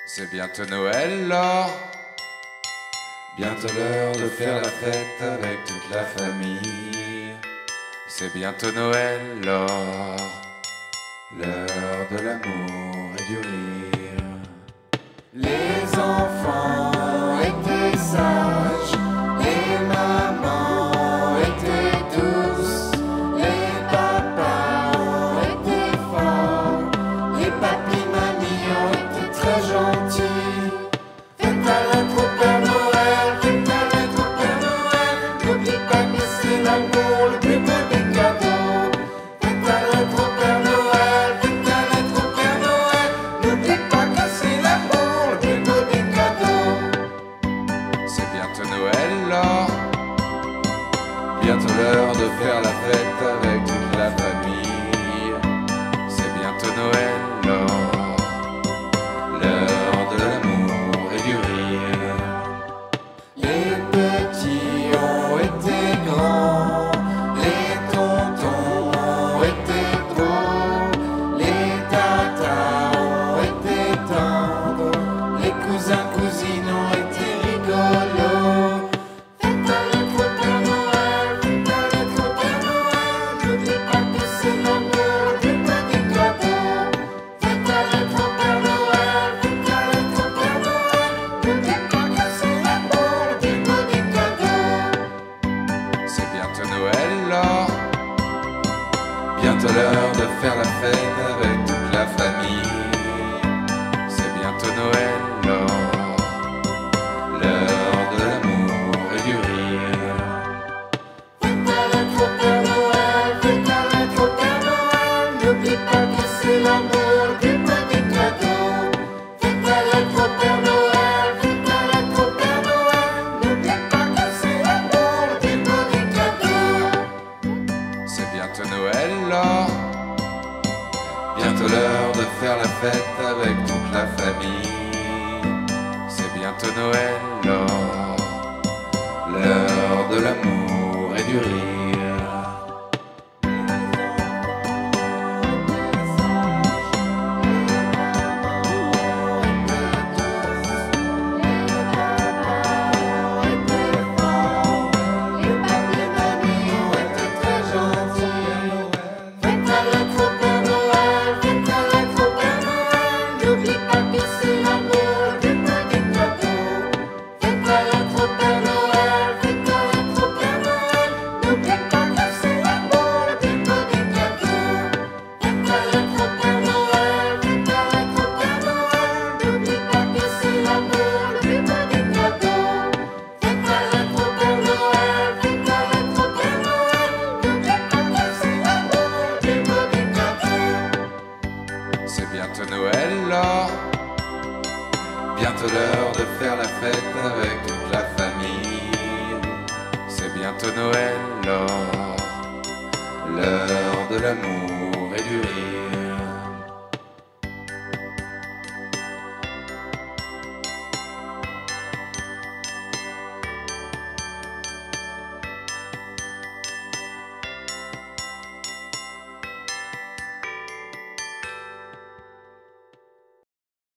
C'est bientôt Noël, Laure. Bientôt l'heure de faire la fête avec toute la famille. C'est bientôt Noël, Laure. L'heure de l'amour et du rire. Les enfants étaient sages, les mamans étaient douces, les papas ont été forts, les papis mamies ont été très gentils. Faites ta lettre au Père Noël, faites ta lettre au Père Noël, n'oublie pas que c'est l'amour le plus beau des cadeaux. Faites ta lettre au Père Noël, faites ta lettre au Père Noël, n'oublie pas que c'est l'amour le plus beau des cadeaux. C'est bientôt Noël, Laure. Bientôt l'heure de faire la fête avec toute la famille. C'est bientôt Noël, Laure. L'heure de l'amour et du rire. Les petits ont été grands, les tontons ont été beaux, les tatas ont été tendres, les cousins cousines ont été rigolos. Faites ta lettre au Père Noël, faites ta lettre au Père Noël, n'oublie pas que c'est l'amour le plus beau des cadeaux. Faites ta lettre au Père Noël, faites ta lettre au Père Noël, n'oublie pas que c'est l'amour le plus beau des cadeaux. C'est bientôt Noël, Laure. Bientôt l'heure de faire la fête avec toute la famille. C'est bientôt Noël, Laure. L'heure de l'amour et du rire. Faites ta lettre au Père Noël, faites ta lettre au Père Noël, n'oublie pas que c'est l'amour le plus beau des cadeaux. Faites ta lettre au Père Noël, faites ta lettre au Père Noël, n'oublie pas que c'est l'amour le plus beau des cadeaux. C'est bientôt Noël, Laure. Bientôt l'heure de faire la fête avec toute la famille. C'est bientôt Noël, Laure. L'heure de l'amour et du rire. C'est bientôt Noël, Laure. Bientôt l'heure de faire la fête avec toute la famille. C'est bientôt Noël, Laure. L'heure de l'amour et du rire.